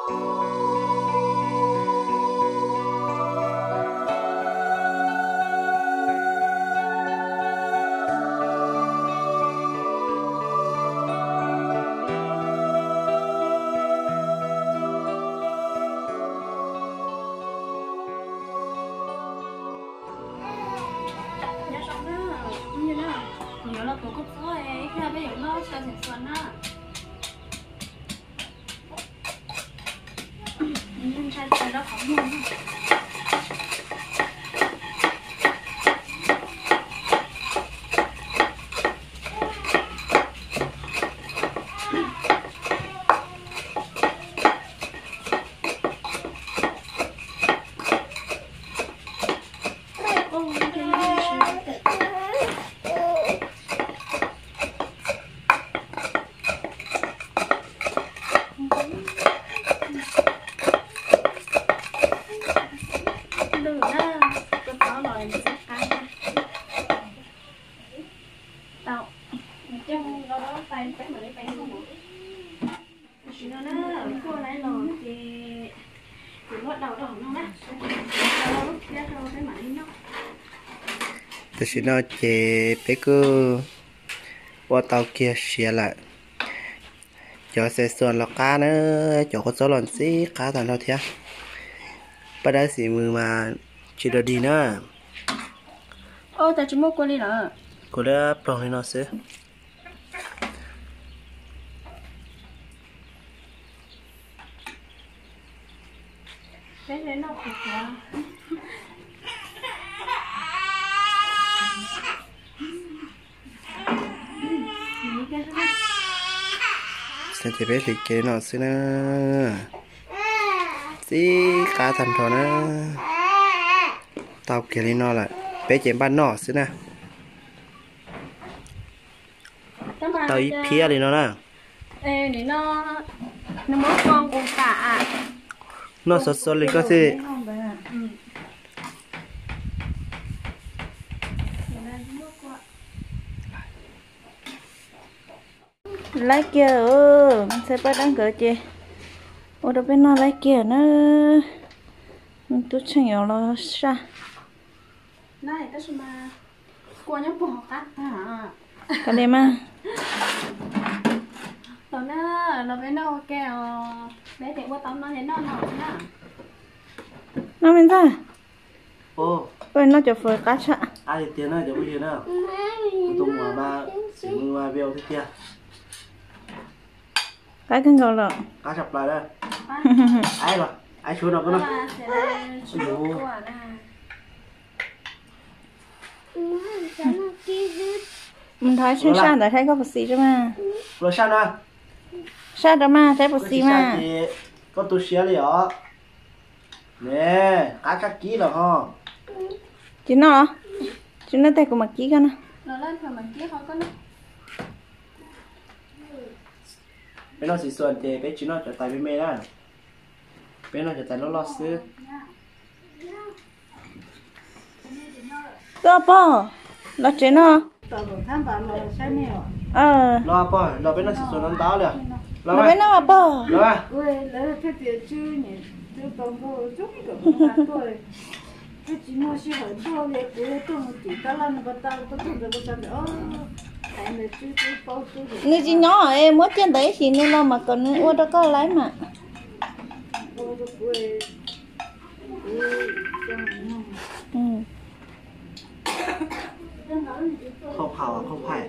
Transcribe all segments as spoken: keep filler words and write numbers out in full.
nhớ là tôi có số ấy khi bây giờ nó cho thành phần á nhưng sai sai đó không luôn tôi sẽ nói chế bé cứ qua tàu kia xìa lại cho xe xuân lọc cá nữa cho có số lần xí cá thành đâu thế bắt đầu xì mưa mà chỉ được đi nữa ô ta chỉ mua qua đi nữa cô đã plong lên nó xí thế thế nó cực quá sẽ chỉ biết lịch kế nó xí nữa xí cá thành thọ nữa tao kia lên nó lại bé chém ban nọ xí nè tao ít phía lên nó nè ê này nó nó mất con con cả nó sốt sốt lên có gì lấy kia ơ mình sẽ bắt đang cỡ chị ở đâu bên nó lấy kia nữa mình tôi chẳng hiểu là sao này ta xem mà qua nhóc bỏ cắt hả cái này mà tao nó nó bên đâu kêu bé thì qua tao nó thấy nó nổi nè nó bên ta ô bên nó chụp phơi cá chạ ai tiền này để bây giờ nào tụng mà ba chỉ mưa ba bèo thế kia cái cân gạo lợn cá chập lại đây ai rồi ai xuống đâu có đâu mình thấy trên sàn tại thấy có bột xì cho mà rồi sao nữa sàn đó mà thấy bột xì mà có tôi xé đi ở nè cá chắc ký rồi ha chị nó chị nó tay của mặt ký con nó lên rồi mặt ký thôi có nó bên nó chỉ xuân thì bé chỉ nó trở tay bên mẹ đó bên nó trở tay nó lo xứ đó bò là chị nó ờ lo bò lo bên nó chỉ xuân nó táo rồi là bên nó bò lo à người chị nhỏ em muốn trên đấy thì nên lo mà còn nữa ô đó có lấy mà ừ. không hào không phải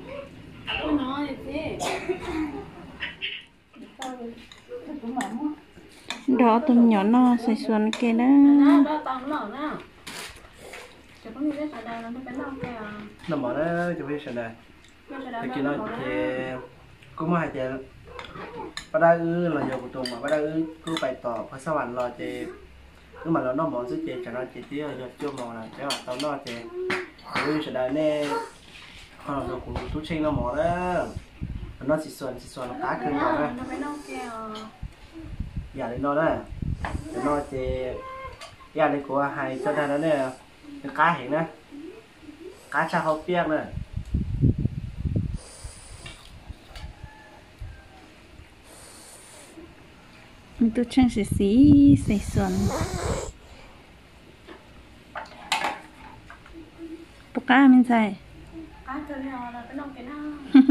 đó tụi nhỏ nó xài xuân kia đó nằm ở đó cho biết sao đây thì kia nó thì cũng mà thì bắt đầu là giờ của tụi mà bắt đầu cứ bày tỏ phải sao bạn lo thì cứ mà nó nó món sức chế cho nó chỉ tiếc rồi chưa món là cái tao nó thì cứ sẽ đây nè còn là cũng tú chinh nó món đó nó chỉ xuân chỉ xuân nó cá cưng rồi đấy giờ đến nó đấy nó thì giờ đây của hai cho nên nó nè cá hiện nè cá cha hộp piếc nè mình tu chân xí xí xí xuân bốc cá mình xài cá cho nó là cái nông cái nào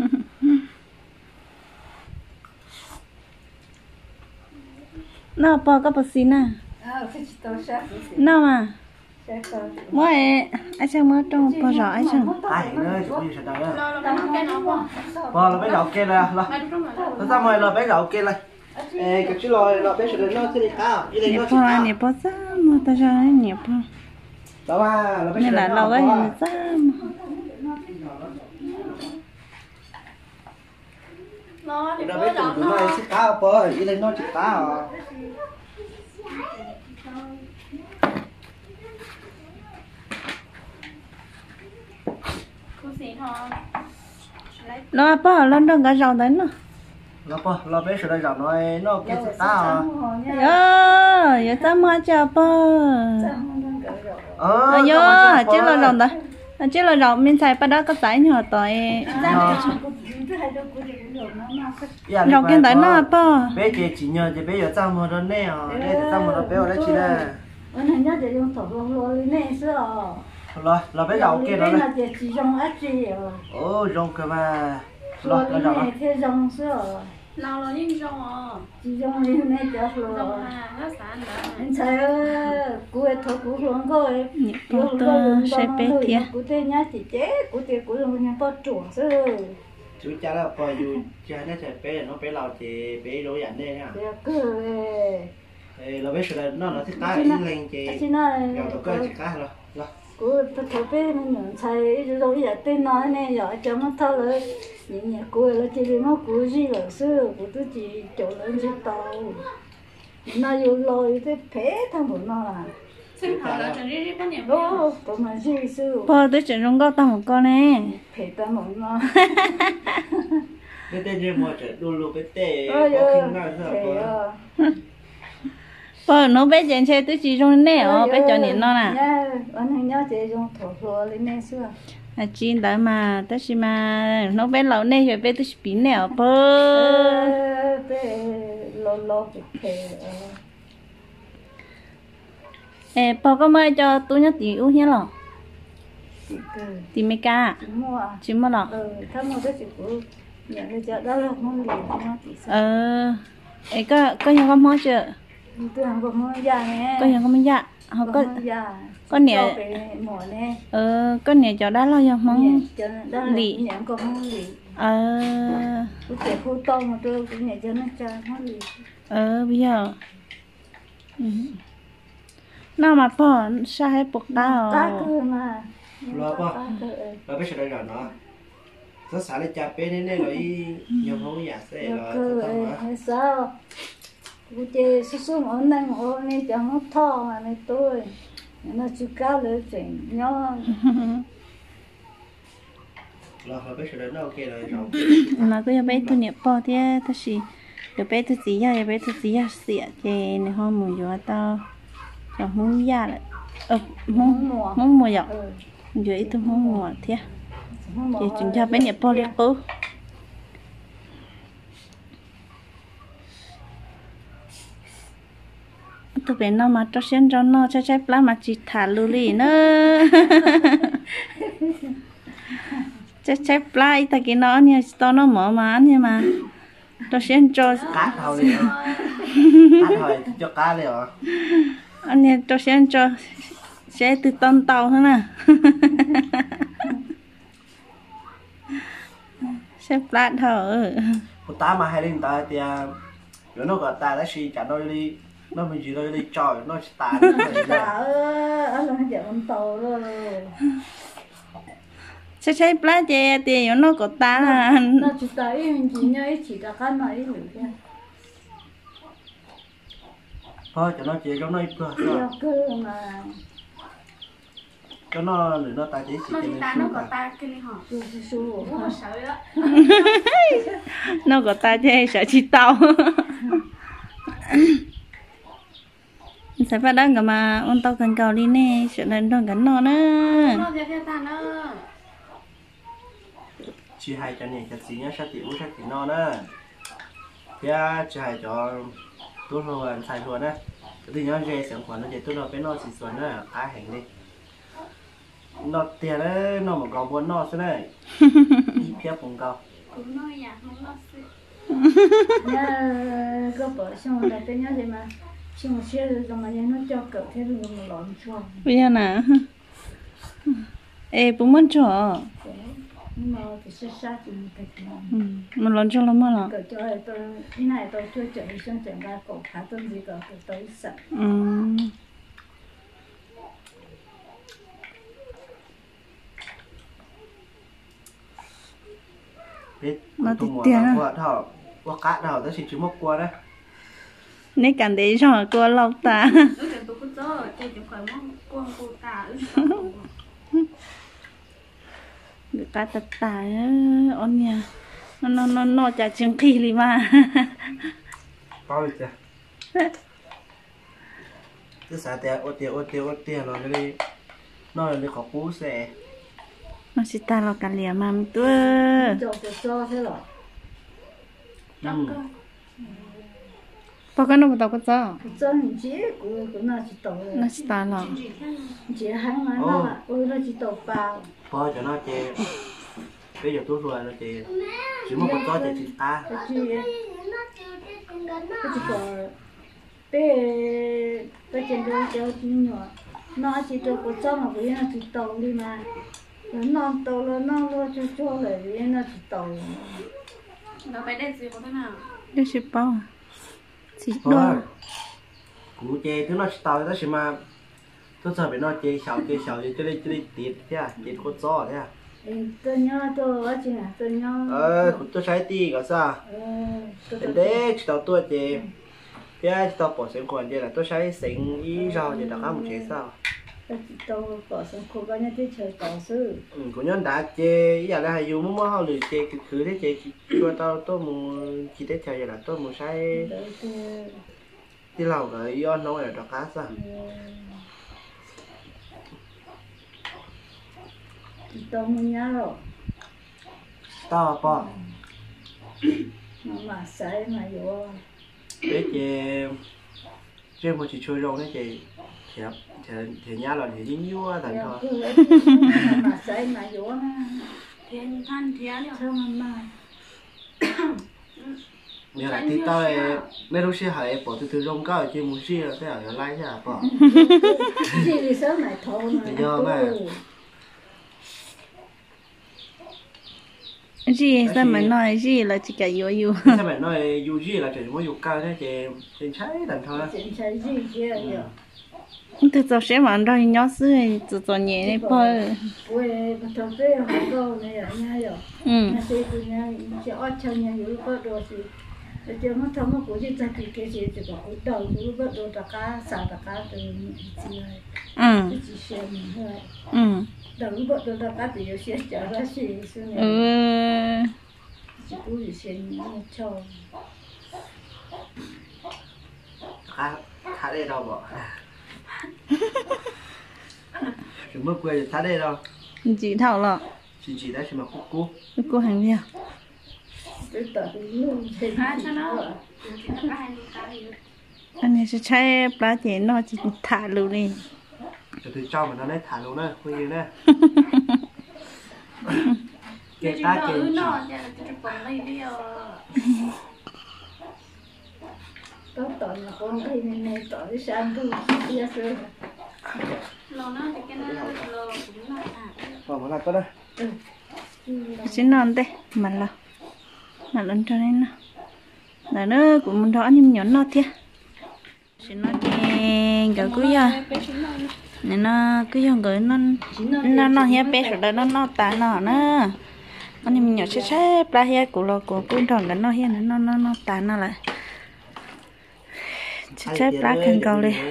nó bỏ cái bớt xí nè nó mà mỗi ai chẳng mới trong bỏ rõ ai chẳng ai nữa chụp như thế nào lo là cái nông cái nào bỏ bỏ là bé đậu kia này lo nó ra ngoài là bé đậu kia này ê cái chú lo lo bé sợi nó sẽ đi cao như này nó sẽ cao nhẹ bỏ ra mà ta cho nó nhẹ bỏ đó mà là bé nên là sợi lâu nó cái ra ra nó thì nó có bé rõ tụi nó nó sẽ cao bơ như này nó sẽ cao cô xí thôi nó bỏ lên đó cái rau đấy nó lo bơ lo bé sợi nó nó nó kia sẽ cao yo yo ta mua cho bỏ ờ ờ yo chứ là rau đó chứ là rau mình xài bắt đó có tải nhỏ tỏi rau kia tỏi nó bỏ bé chị chỉ nhờ chị bé ở trong một đó nè đây là trong một đó bé ở đây chị đây anh hình như để dùng thổ lông lông lên này xưa rồi là bé đậu kia đó lên này là để chỉ dùng ít gì rồi ô rong cơ mà rồi rồi là đậu này thì dùng xưa lâu là những rong à chỉ dùng lên này cho rong rồi à nó sản đó anh thấy cú ấy thổ cú lông coi nhẹ bỏ to sẽ bé thiệt cú thế nhá chỉ chế cú thế cú lông nhá bỏ chuột xưa chú cha là coi dù cha nó chạy bé nó bé lào thì bé lối ảnh đây nha để cứ thì là bé sợi nó nó thích ta đi lên chị chỉ nói rồi nó coi chỉ cá rồi rồi cú thổ thổ bé mình nhận thấy rồi giờ tên nói này giờ cho nó thở rồi nhẹ nhẹ cú là chỉ để nó cú gì là xưa cú tôi chỉ chỗ lên chỉ tàu nó yêu lôi thế phế thằng bọn nó là sinh hoạt là chẳng đi đi có nhiều ô tụi mình gì xưa bỏ tới chuyện rong có tao một con nè phế tao bọn nó bé tên gì mà chạy đu lù bé tê có ôi khi ơi nào phế sao à bỏ nó bé chuyện chơi tới chỉ rong nè ờ bé cho nhìn nó nè nha anh hay nhớ chị dùng thổ lúa lên này xưa à chi đó mà tới khi mà nó bé lâu nè rồi bé tới bị nè bỏ ơ thế lô lô bị phế ê bỏ có mới cho tôi nhớ tí u nhé lọ chị cứ tí mấy ca chị mua à chỉ mà lọ ừถ้าmua cái chị cứ nhận cái chợ đó là không liền nó chỉ sao ờ ê có có nhà con mua chưa tôi hàng có mua già nè có nhà con mua dạ họ có mua già có nè cho cái mỏ nè ờ có nè cho đó lo cho mong cho đó là lì. nhận có mua lì ờ tôi để khu tông mà tôi cũng nhận cho nó cho nó lì ờ bây giờ ừ. nó mà bỏ sao hay buộc tao ta cơ mà lo bơ ta cơ là bé sợi rồi nó nó xả lên cha bé nên nên rồi nhiều không giả sẽ ta là cơ tao mà hay sao tôi chơi su su mà nâng ô này cho nó thò mà này tôi nó chú cao lên chuyện nhau là bé sợi nó ok rồi rồi mà cứ cho bé tôi niệm bỏ thì ta chỉ cho bé tôi chỉ ra cho bé tôi chỉ ra xịa thì này hôm mùa gió tao cho muốn ra lại ờ muốn mùa muốn mùa gió ừ dưới tôi muốn mùa thế không thì bỏ chúng cho bé niệm bỏ liệt ư tụi bé nó mà cho xem cho nó cho trái lá mà chỉ thả lưu lì nữa trái trái lá ta cái nó nha to nó mở mà nhưng mà cho xem cho cá thôi đi cá thôi cho cá đi rồi anh nha cho xem cho sẽ từ tân tàu thôi nè xem lá thở một tá mà hai đinh ta thì rồi nó gọi ta đã xì chả đôi đi nó mình chỉ đôi đi trò nó ta dạ ở là giờ con tàu rồi sẽ trái lá chè thì nó có ta là nó chỉ tới mình chỉ nhớ chỉ là cái này nữa kia thôi cho nó chỉ cho nó ít cơ do cơ mà cho nó để nó ta chỉ chỉ nó cho thì ta nên nó su có ta ta cái này hả su su su nó sợ đó nó có ta chè sợ chỉ tàu sẽ phải đang cả mà ôn tàu cần cầu đi nè sợ lên đoàn gắn nó nữa nó giờ theo ta nó chỉ hai cho nên cho chỉ nhá sát tiểu sát tiểu nó đó thì chỉ hai cho tôi rồi xài luôn á thì nhớ về sản phẩm nó chỉ tôi nói với nó chỉ xuân nữa khá hành đi nó tiền đấy nó mà còn muốn nó thế này phép cũng cao cũng nói nhà không nó xí nhà có bỏ xong là cái nhà gì mà xong xe rồi mà nhà nó cho cỡ thế rồi mà lộn cho bây giờ nè ê bún mắm chua nhưng mà cái xe sát thì mình phải ừ mà lon cho lắm mà cỡ cho tôi cái này tôi chưa chuẩn bị xong chuẩn ra cổ khá tôi gì cỡ tôi sẵn ừ biết mà thì tiền à qua thọ qua cá thọ tới chỉ mốc qua đấy nếu cần để cho cô lâu ta ước là tôi cứ cho chơi chỉ phải mong con cô ta được cá tạt tà ôn nha nó nó nó nó chả chừng khi đi mà bao nhiêu cứ xả tiền ô tiền ô tiền ô tiền rồi đi nó là đi khó cú xe nó chỉ ta lo cả liền mà tôi cho cái cho thế rồi bao cái nó một tàu có cho cho những chế của của nó chỉ tàu nó chỉ ta lo chỉ hai mà nó là ôi nó chỉ tàu bao bao cho nó chè bây giờ tôi rồi nó chè chỉ một con chó chè chỉ ta cái gì cái gì có bé bé trên đó cho nhỏ nó chỉ tàu có cho mà bây nó chỉ tàu đi mà nó tàu nó nó lo cho cho lại bây nó chỉ tàu nó phải để gì có thế nào đây chỉ bao chỉ thôi đo cú chè thứ nó chỉ tao đó chỉ mà tôi sợ bị nó chè xào chè xào chè chơi chơi tiệt thế à tiệt con chó thế à tôi nhớ tôi ở trên tôi nhớ ờ tôi sai ti cả sao đến đấy chỉ tao tôi chè thế chỉ tao bỏ xem còn chè là tôi sai sinh ý rau chè đặc một chè sao tôi bỏ xem cô bao nhiêu cái chơi tàu sư ừ cô nhân đã chè ý là hay dùng mua hoa lười chè cứ thế chè cho tao tôi muốn chỉ để chơi là tôi muốn sai đi lâu rồi do nó là đặc cá sao tôi muốn nhớ rồi tao bỏ mà mà sai mà vô để chè chè một chỉ chơi rau đấy chè thì thì thì nhá là thì dính vô thành thôi mà sai mà vô thiên than thiên nhở sao mà nếu là tí tao mấy lúc xưa hỏi bỏ từ từ rong cao ở trên một xưa thế ở lại chứ à bỏ gì thì sao này thôi mà gì sao mà nói gì là chỉ cả yêu yêu sao mà nói yêu gì là chỉ muốn yêu cao thế thì thì trái thành thôi chuyện sai gì kia rồi từ giờ sẽ mà rồi nhớ xưa từ giờ nhẹ này bao quê thằng quê họ câu này ở nhà rồi ừ nhà xây từ nhà chỉ ở trong nhàอยู่ก็đồสิแต่เมื่อทำมากูจะจะกินแค่สิจะก็อุดเอาอยู่ก็đồตะกาสาตะกาตัวนี้สิเลย ừ สิเสียมันเลย ừ แต่รู้ก็đồตะกาตัวอยู่เสียจะละสิสิเนี่ย ừ สิกูอยู่เสียนี่ชอบ khá khá đây đâu bỏ chúng bước quê khá đây đâu chỉ thảo lọ chỉ chỉ đấy chỉ mà cú cú cô hàng việc cái tờ cái luôn thì hai cho nó chỉ là hai mươi cái anh này sẽใช้ ปลา chế nó chỉ thả luôn đi cho từ trong mà nó lấy thả luôn đấy quên gì đấy cái cái ta cái cái nó chỉ là chỉ còn đây đi có tờ là con cái này này tờ cái sang cái kia xưa lo nó thì cái nó lo cũng là à bỏ vào lại có đây chỉ non đây mà là mà lên cho nên là nó cũng muốn đó nhưng nhỏ nó thế chỉ nó thì cái cứ giờ nên nó cứ giờ cái nó nó nó hết bé rồi đó nó nó tàn nó nữa anh em nhỏ sẽ sẽ ba hết của lo của cũng tròn cái nó hết nó nó nó tàn nó lại sẽ sẽ ba cần cầu đi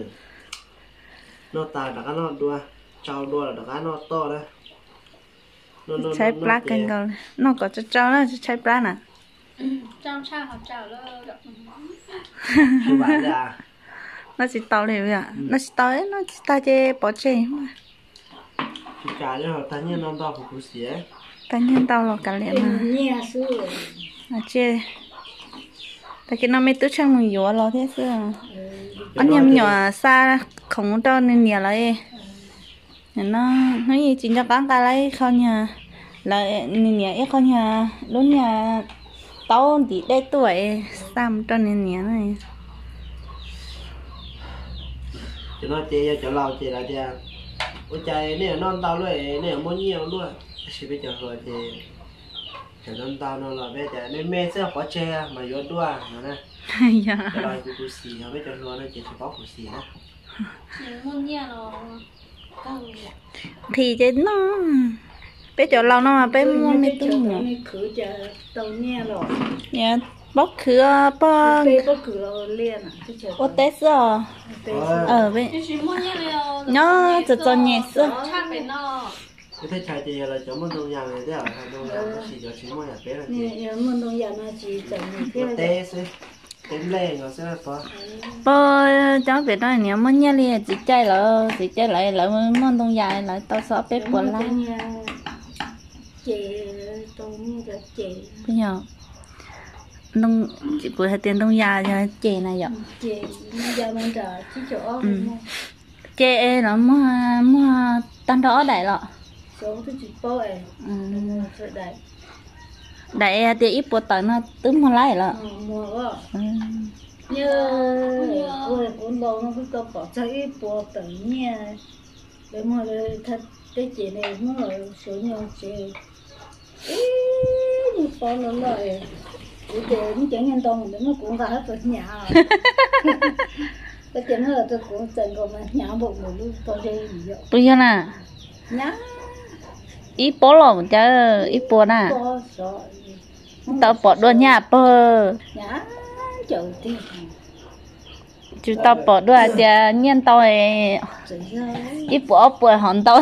nó tàn đã nó đua trâu đua là đã nó to đấy ใช้ปลากันก่อนนอกจากจะเจ้าแล้วจะใช้ปลาน่ะ trong sao học chào lơ chú bạn ra น่าสิเตาเลยอ่ะน่าสิเตาเอ๊ะน่าสิตาเจปอเจ chú trả cho họ thanh niên non to của cô xía ตาเนี่ยเตาหรอกกันเลยมา nhà xưa น่าเจ tại cái nó mới tứ trang mùi dúa lo thế xưa anh em nhỏ xa không cho nên nhiều lại nó nó gì chỉ cho bán cái lấy không nhà lại nhiều ít không nhà lúc nhà tao thì đây tuổi xăm cho nên nhiều này cho nó chơi cho lâu chơi là chơi ôi chơi nè non tao luôn nè mua nhiều luôn chỉ biết cho rồi thì cho non tao nó là bây giờ nên mẹ sẽ khó chơi mà vô đua nữa nè cái này cũng cũng xì không biết cho luôn nó chỉ chỉ có cũng xì đó thì chứ nó bé cho lâu nó mà bé mua mấy túi nhỏ khử cho tàu nghe rồi nhà bóc khử bóc bé bóc khử rồi liền à ô tết rồi ờ bé nhớ cho cho nhẹ sữa cái thế trái thì là chỗ môn đông giang này đấy à đông giang nó chỉ cho chỉ mua nhà bé là chỉ môn đông giang nó chỉ chọn cái tết sẽ tết lên nó sẽ là có bơ cháu biết nói nếu muốn nhớ liền chỉ chơi là chỉ chơi lại lại môn đông giang lại tao sợ bé buồn lắm chị tôi như là chị bây giờ đông chị của hai tiền đông già cho chị này vậy chị giờ mình chờ chỉ chỗ chị nó mua mua tan đó đại lọ số thứ chị bố ấy đại đại thì ít bột tỏi nó tứ mua lại lọ mua quá như ôi cuốn đồ nó cứ có bỏ cho ít bột tỏi nha để mua thật cái chị này mua số nhiều chị như bao lâu rồi, cái chuyện chẳng nhân tông để nó cũng vào hết rồi nhà, cái chuyện là tôi cũng từng có mà nhà bộ một lúc tôi chơi gì vậy? Bây giờ nè, nhá, ít bó lỏng chứ ít bó nè, tao bỏ đua nhà bơ, nhá, chờ đi, chú tao bỏ đua thì nhân tao ít bó bữa hòn tao.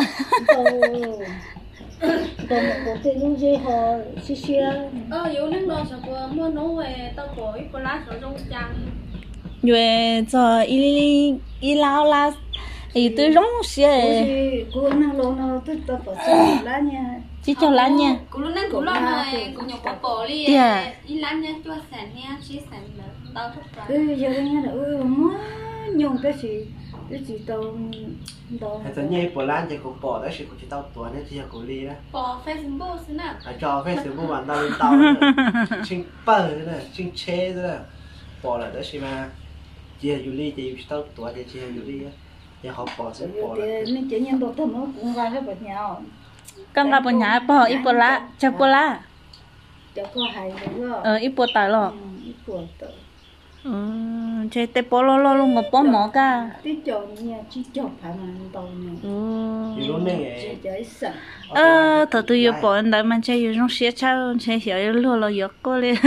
còn một cuộc thi lúc gì họ xí xí ờ yếu nước đó sao qua mua nấu về tao có ít có lá ở trong trang rồi cho y y lao la y tôi giống xe cô năng lâu nào tôi tao bỏ cho lá nha chỉ cho lá nha cô lúc nãy cô lo này cô nhọc bỏ bỏ đi y lá nha cho sẵn nha chỉ sẵn nữa tao thúc ra ừ giờ đây nha ừ má nhung cái gì cái gì tao tao hay là nhảy bỏ lan thì cũng bỏ đó chỉ cũng chỉ tao tuổi đấy chỉ là cổ ly đó bỏ Facebook xí nào à cho Facebook bạn tao lên tao chinh bờ này chinh chế rồi bỏ là đó chỉ mà chỉ là Yuli thì tao tuổi thì chỉ là Yuli á thì họ bỏ sẽ bỏ là nên chỉ nhân đồ thầm nó cũng ra cái bật nhau con gặp bọn nhà bỏ ít bò lá cho bò lá cho có hay nữa ờ ít bò tỏi lọ ít bò tỏi ừ chơi tê bò lo lo luôn một bò mỏ cả tí chọn nha chỉ chọn phải mà tàu nha ừ thì lúc này chỉ chơi sẵn ờ thằng tôi yêu bỏ anh đấy mà chơi yêu trong xe cháu chơi hiểu lo lo yêu cô đi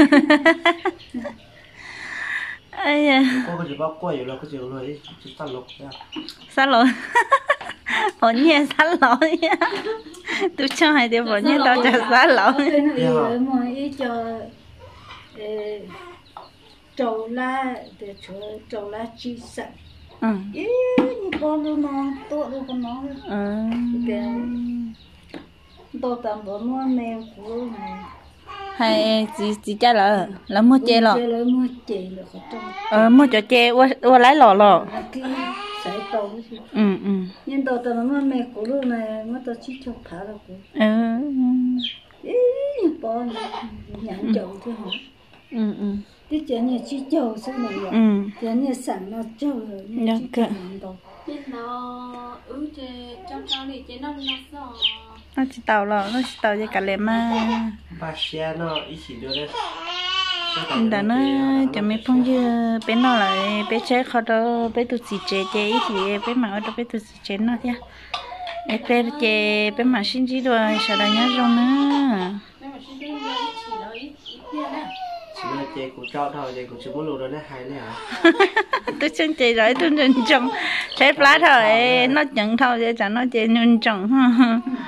ai à cô có chỉ bao quay rồi có chỉ rồi chỉ tao lục ra sao lỗi bỏ nhẹ sao lỗi nha tôi cho hai đứa bỏ nhẹ tao chả sao lỗi mà ý cho trầu la để cho trầu la chi sẵn ừ ý như con luôn nó tốt luôn con nó ừ tôi tạm bỏ mua mèo của này hay chỉ chỉ cha là là mua chè lọ chơi mua chè là phải trong ờ mua cho chè qua qua lấy lọ lọ cái sải tàu ừ ừ nhưng tôi tạm mua mèo của luôn này mà tôi chỉ cho phá được của ừ ý bỏ nhãn chậu thôi hả ừ ừ cái chuyện như chỉ chậu sao này vậy ừ chuyện như sẵn nó chậu rồi dạ kệ biết nó ứ chê trong trong đi chê nó nó sợ nó chỉ tàu lọ nó chỉ tàu cho cả lem mà ba xe nó ít chỉ được đấy đã nó cho mấy phong dưa bé nó lại bé chế khó đó bé tụt xì chế chế thì bé mà ở đó bé tụt xì chế nó thế em bé chế bé mà xin chỉ rồi sao đã nhớ rồi nữa nhưng mà xin cái nó ít chỉ nó ít ít tiền nè chỉ là chơi của cho thôi chơi của chỉ muốn lùi đó nó hay đấy hả tôi chân chế rồi tôi nhận trồng chế lá thôi nó nhận thôi để cho nó chế nhận trồng